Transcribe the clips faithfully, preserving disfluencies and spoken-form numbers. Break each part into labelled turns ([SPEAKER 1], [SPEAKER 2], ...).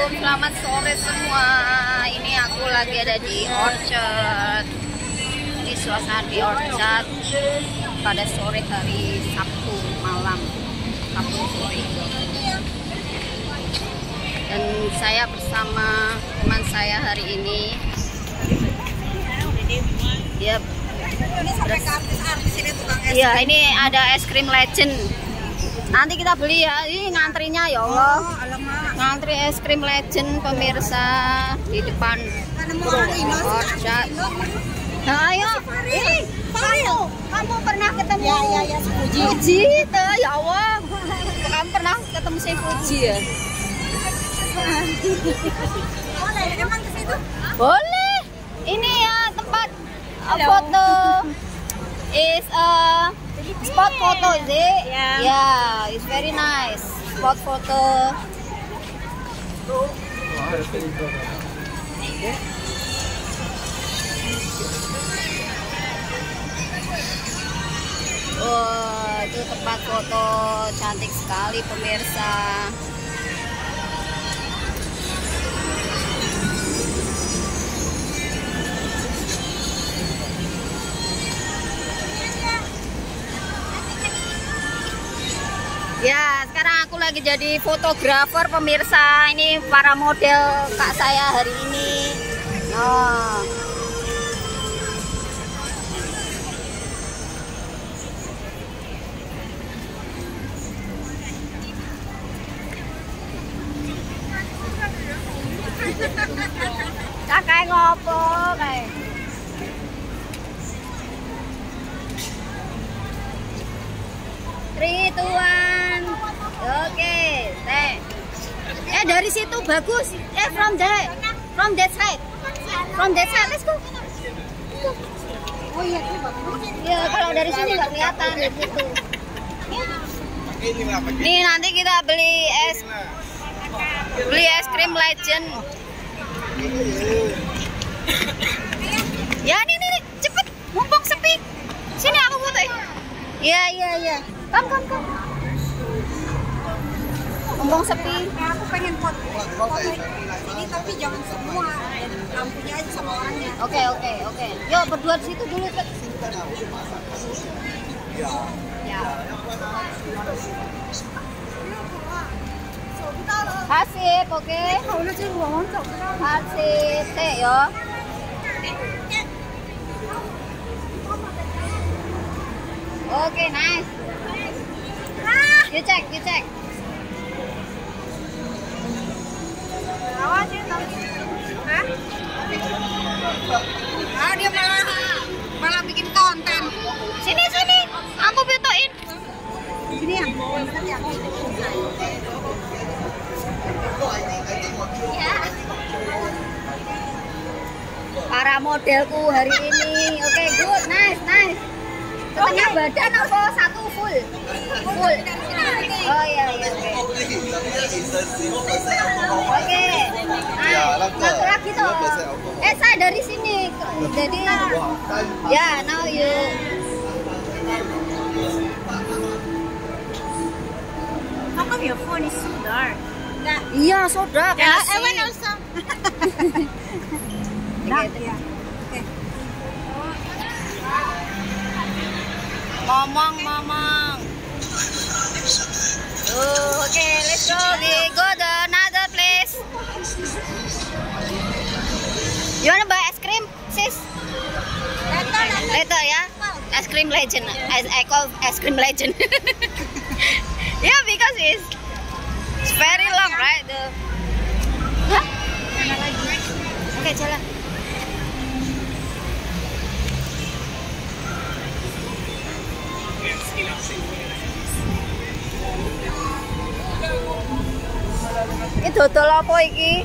[SPEAKER 1] Assalamualaikum, selamat sore semua. Ini aku lagi ada di Orchard. Ini suasana di Orchard pada sore hari Sabtu malam, Sabtu sore. Dan saya bersama teman saya hari ini. Dia Iya, ini ada es krim legend. Nanti kita beli ya. Ini ngantrinya ya Allah. Ngantri es krim legend pemirsa di depan Orchard. Nah, ayo. Ini kamu, kamu pernah ketemu
[SPEAKER 2] ya, ya, ya, si Fuji?
[SPEAKER 1] Fuji, tuh, ya Allah. Kamu pernah ketemu si Fuji ya?
[SPEAKER 2] Boleh, emang ke situ?
[SPEAKER 1] Boleh. Ini ya tempat uh, foto. Is a spot photo, is it?
[SPEAKER 2] Yeah.
[SPEAKER 1] Yeah, it's very nice. Spot photo. Oh, itu tempat foto cantik sekali pemirsa. Ya, sekarang aku lagi jadi fotografer pemirsa. Ini para model kak saya hari ini. Oh. Kakak ngopo kayak? Three, two, one. Oke, teh. Eh dari situ bagus. Eh from that, from that side, from that side. Let's go.
[SPEAKER 2] Oh iya, itu bagus.
[SPEAKER 1] Ya kalau dari sini nggak kelihatan gitu. Nih nanti kita beli es, beli es krim legend. Ya nih nih, nih. Cepet, mumpung sepi. Sini aku fotoin. Iya iya iya. Kom kom kom. Mumpung sepi.
[SPEAKER 2] Aku pengen foto ini tapi jangan semua, lampunya aja sama orangnya.
[SPEAKER 1] Oke oke oke. Yuk berdua di situ dulu. Ya. Hasip, oke. Hasip, teh yo. Oke, nice. You check, you check.
[SPEAKER 2] Awas ya, hah? Ah, dia malah malah bikin konten.
[SPEAKER 1] Sini sini, aku fotoin.
[SPEAKER 2] Ini yang bener ya.
[SPEAKER 1] Ya. Para modelku hari ini, oke, okay, good, nice, nice. Setengah okay. Badan apa satu full? Full. Oh iya iya. Oke. Oke. Satu lagi toh. Eh saya dari sini. Jadi ya now you.
[SPEAKER 2] How come your phone is so dark?
[SPEAKER 1] Iya so dark.
[SPEAKER 2] Ya, Ewan also. Dark ya. Oke.
[SPEAKER 1] Momong, momong. Oh, oke, okay, let's go. We go to another place. You wanna buy ice cream, sis?
[SPEAKER 2] Later,
[SPEAKER 1] Later ya. Ice cream legend. I, I call ice cream legend. Yeah, because it's, it's very long, right? The... Huh? Oke, okay, jalan. Ini dodol apa iki?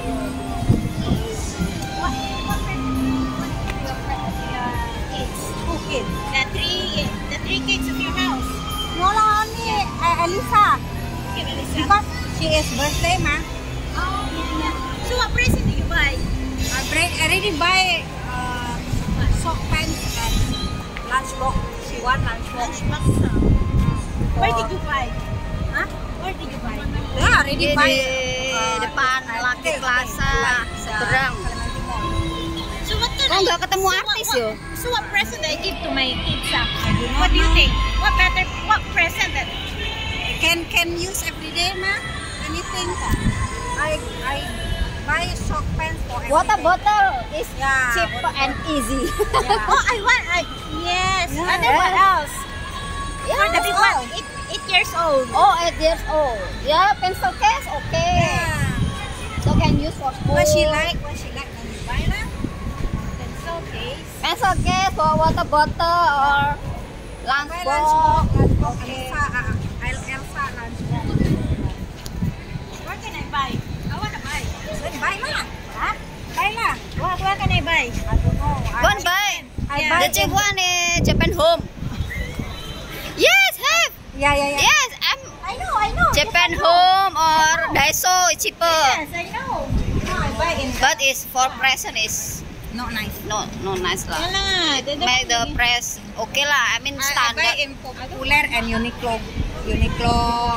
[SPEAKER 2] Cooking. The three, the three kids of your house. No, no, only uh, Elisa. Okay, Elisa. Because she is birthday, ma. Oh, yeah. So what present did you buy? I already buy uh, sock pants and lunchbox. She want lunchbox. Lunchbox. Where did you buy? Huh? Where did you buy? Yeah, already
[SPEAKER 1] Di,
[SPEAKER 2] buy.
[SPEAKER 1] di,
[SPEAKER 2] Uh,
[SPEAKER 1] depan Lucky Plaza seberang.
[SPEAKER 2] So what can
[SPEAKER 1] Kok
[SPEAKER 2] I,
[SPEAKER 1] nggak ketemu
[SPEAKER 2] so what-
[SPEAKER 1] artis
[SPEAKER 2] what-
[SPEAKER 1] yo?
[SPEAKER 2] So what present I give to my kids? ah? What do you think? What better? What present that
[SPEAKER 3] Can can use every day, ma? Anything? I I buy sock pants for every
[SPEAKER 1] Water
[SPEAKER 3] day.
[SPEAKER 1] bottle is
[SPEAKER 3] Yeah,
[SPEAKER 1] cheap
[SPEAKER 3] water
[SPEAKER 1] and easy.
[SPEAKER 3] Yeah.
[SPEAKER 2] Oh, I want. I, yes.
[SPEAKER 3] Yeah.
[SPEAKER 2] And then what else?
[SPEAKER 1] Yeah,
[SPEAKER 2] For the
[SPEAKER 1] that's
[SPEAKER 2] big
[SPEAKER 1] all.
[SPEAKER 2] one, eight, eight years old.
[SPEAKER 1] Oh, eight years old. Yeah, pencil case, okay.
[SPEAKER 3] Yeah.
[SPEAKER 1] So can use for school.
[SPEAKER 3] What she like? What she like? Then you buy lah.
[SPEAKER 2] Pencil case.
[SPEAKER 1] Pencil case for water bottle or lunch
[SPEAKER 3] Buy
[SPEAKER 1] box.
[SPEAKER 3] lunch box. Lunch box.
[SPEAKER 1] Okay.
[SPEAKER 3] Elsa, ah, El- Elsa lunch box.
[SPEAKER 2] Where can I buy? I wanna buy.
[SPEAKER 3] Then buy lah. Huh? Buy lah.
[SPEAKER 2] What, where can I buy?
[SPEAKER 3] I don't know.
[SPEAKER 1] Go and
[SPEAKER 3] I,
[SPEAKER 1] buy.
[SPEAKER 3] I
[SPEAKER 2] Yeah.
[SPEAKER 3] buy
[SPEAKER 1] The cheap one is Japan Home. Yes, have.
[SPEAKER 3] Yeah, yeah, yeah.
[SPEAKER 1] Yes, I'm
[SPEAKER 2] I know, I know.
[SPEAKER 1] Japan
[SPEAKER 2] yes, I know.
[SPEAKER 1] Home or Daiso is cheaper.
[SPEAKER 2] Yes, I know.
[SPEAKER 3] No, I buy in.
[SPEAKER 1] But is for present is
[SPEAKER 3] Not nice.
[SPEAKER 1] no no nice lah.
[SPEAKER 2] Yalah, the, the,
[SPEAKER 1] Make the press okay lah. I mean
[SPEAKER 3] I, I buy
[SPEAKER 1] standard.
[SPEAKER 3] in Popular and Uniqlo. Uniqlo.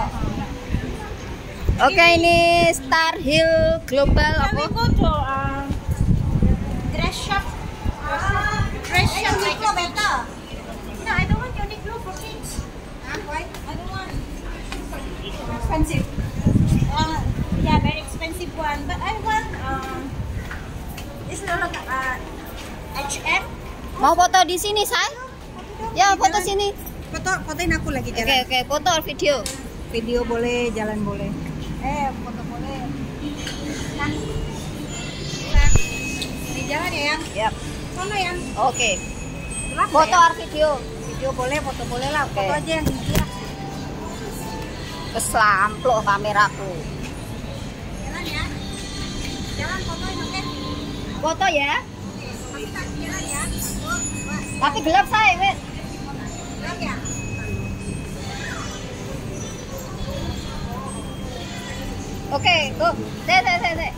[SPEAKER 1] Oke, ini Star Hill Global
[SPEAKER 2] Can
[SPEAKER 1] apa?
[SPEAKER 2] we go to um, dress shop? Dress shop like
[SPEAKER 3] Uniqlo
[SPEAKER 2] a beach.
[SPEAKER 3] better.
[SPEAKER 2] No, I don't want Uniqlo for kids.
[SPEAKER 3] Huh? Why?
[SPEAKER 2] I don't want.
[SPEAKER 3] Expensive.
[SPEAKER 2] Uh, yeah, very expensive one. But I want um,
[SPEAKER 3] This is like uh,
[SPEAKER 2] H and M.
[SPEAKER 1] Mau foto di sini, say? Ya, foto sini.
[SPEAKER 3] Foto, fotoin aku lagi
[SPEAKER 1] Oke,
[SPEAKER 3] jalan.
[SPEAKER 1] oke, foto or video.
[SPEAKER 3] Video boleh, jalan boleh. Eh, foto boleh. Nah, nah. Di jalan ya, yang.
[SPEAKER 1] Yap.
[SPEAKER 3] Sono yang.
[SPEAKER 1] Oke.
[SPEAKER 3] Gelap
[SPEAKER 1] Foto
[SPEAKER 3] nggak ya?
[SPEAKER 1] or video.
[SPEAKER 3] Video boleh, foto boleh lah. Foto
[SPEAKER 1] Oke.
[SPEAKER 3] aja yang hijau.
[SPEAKER 1] Keslamploh kameraku.
[SPEAKER 3] Jalan ya. Jalan fotoin, oke?
[SPEAKER 1] Foto ya.
[SPEAKER 3] Tapi tak jalan ya. Oh, dua.
[SPEAKER 1] Tapi gelap, say, wait.
[SPEAKER 3] Gelap ya.
[SPEAKER 1] Oke, go. Deh, deh, deh, deh.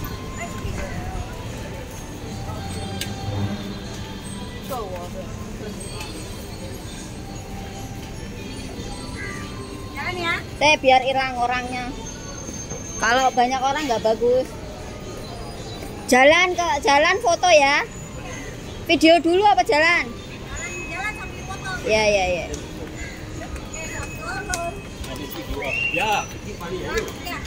[SPEAKER 3] Jalan ya.
[SPEAKER 1] Deh, biar hilang orangnya. Kalau banyak orang nggak bagus. Jalan ke jalan foto ya. Video dulu apa jalan?
[SPEAKER 3] Jalan, jalan sambil foto.
[SPEAKER 1] Ya, ya, ya.
[SPEAKER 3] Oke, foto.
[SPEAKER 4] Ya,
[SPEAKER 3] Ya.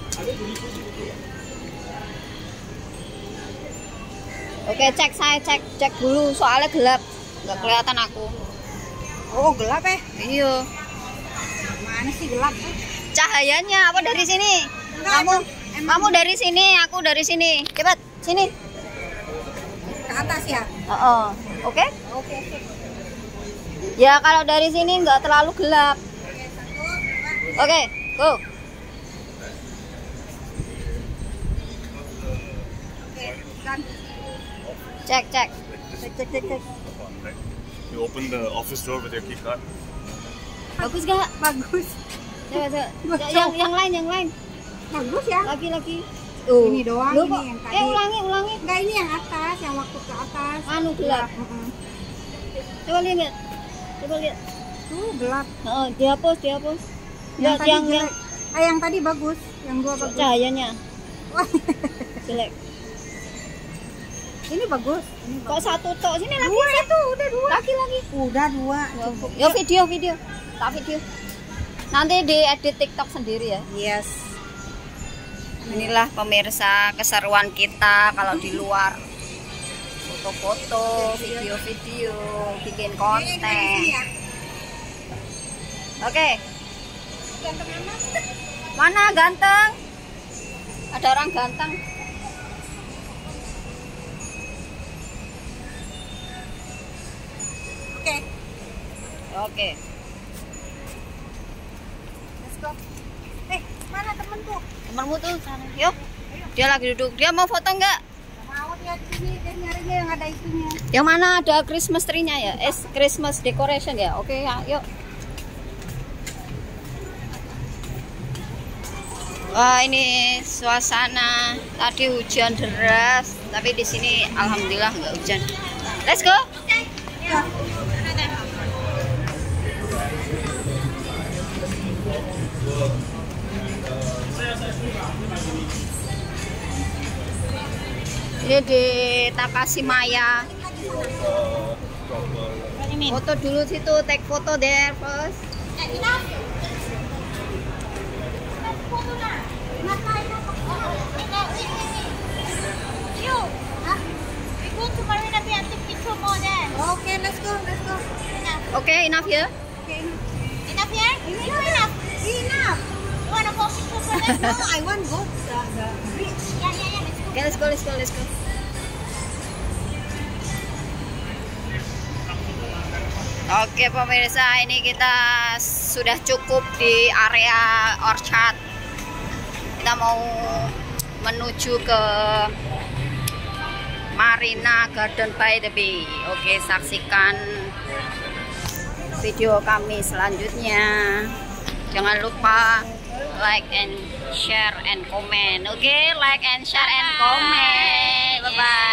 [SPEAKER 1] Oke, cek saya cek cek dulu soalnya gelap. Nggak kelihatan aku.
[SPEAKER 3] Oh, gelap eh.
[SPEAKER 1] Iya.
[SPEAKER 3] Mana sih gelap?
[SPEAKER 1] Cahayanya apa dari sini?
[SPEAKER 3] Enggak,
[SPEAKER 1] Kamu
[SPEAKER 3] emang- emang-
[SPEAKER 1] kamu dari sini, aku dari sini. Cepat, sini.
[SPEAKER 3] Ke atas ya.
[SPEAKER 1] Oh, oh. Oke?
[SPEAKER 3] Oke, oke.
[SPEAKER 1] Ya kalau dari sini nggak terlalu gelap.
[SPEAKER 3] Oke, satu, dua.
[SPEAKER 1] Oke, go.
[SPEAKER 3] Oke, dan
[SPEAKER 1] Cek cek.
[SPEAKER 3] cek cek cek cek.
[SPEAKER 4] you open the office door with your key card.
[SPEAKER 1] Bagus gak?
[SPEAKER 3] Bagus.
[SPEAKER 1] Coba, coba.
[SPEAKER 3] Bagus.
[SPEAKER 1] Ya, yang yang lain yang lain.
[SPEAKER 3] Bagus ya.
[SPEAKER 1] Lagi lagi.
[SPEAKER 3] Ini doang,
[SPEAKER 1] Lu
[SPEAKER 3] ini
[SPEAKER 1] kok-
[SPEAKER 3] yang tadi.
[SPEAKER 1] Eh ulangi ulangi.
[SPEAKER 3] Enggak, ini yang atas, yang waktu ke atas.
[SPEAKER 1] Anu gelap.
[SPEAKER 3] Heeh.
[SPEAKER 1] Coba lihat. Coba lihat.
[SPEAKER 3] Tuh gelap.
[SPEAKER 1] Oh, dihapus dihapus.
[SPEAKER 3] Yang
[SPEAKER 1] Nggak,
[SPEAKER 3] tadi
[SPEAKER 1] yang
[SPEAKER 3] jelek.
[SPEAKER 1] yang
[SPEAKER 3] Eh, yang tadi bagus. Yang gua bagus.
[SPEAKER 1] cahayanya
[SPEAKER 3] Wah,
[SPEAKER 1] jelek.
[SPEAKER 3] ini bagus. Ini
[SPEAKER 1] Kok
[SPEAKER 3] bagus.
[SPEAKER 1] satu tok sini lagi?
[SPEAKER 3] Dua itu, udah dua.
[SPEAKER 1] Lagi lagi.
[SPEAKER 3] Udah dua. Cukup.
[SPEAKER 1] Yo video video. Tak video. Nanti diedit TikTok sendiri ya.
[SPEAKER 3] Yes.
[SPEAKER 1] Inilah pemirsa keseruan kita kalau di luar. Foto-foto, video-video, bikin
[SPEAKER 3] Ini
[SPEAKER 1] konten.
[SPEAKER 3] dari sini ya.
[SPEAKER 1] Oke,
[SPEAKER 3] Ganteng amat.
[SPEAKER 1] mana ganteng? Ada orang ganteng.
[SPEAKER 3] Oke,
[SPEAKER 1] Oke.
[SPEAKER 3] let's go. Eh, mana temenku?
[SPEAKER 1] Temanmu tuh sana. Yuk. Dia lagi duduk. Dia mau foto nggak?
[SPEAKER 3] Mau dia di sini, dia nyarinya yang ada itunya.
[SPEAKER 1] Yang mana ada Christmas tree-nya ya? Eh, Christmas decoration ya? Oke ya, yuk. Wah, ini suasana tadi hujan deras, tapi di sini alhamdulillah nggak hujan. Let's go.
[SPEAKER 3] Ya.
[SPEAKER 1] Ini di Takashimaya. Foto dulu situ, take foto there first.
[SPEAKER 2] Okay, let's go, let's go.
[SPEAKER 1] Okay, enough here.
[SPEAKER 2] Okay, enough here? No, enough. Enough. You wanna go picture for them? No, I want to go the, the bridge. Yeah, yeah, yeah, let's go.
[SPEAKER 1] Okay, let's go, let's go, let's go. Oke pemirsa, ini kita sudah cukup di area Orchard. Kita mau menuju ke Marina Garden by the Bay. Oke, saksikan video kami selanjutnya. Jangan lupa like and share and comment. Oke, like and share and comment. Bye bye.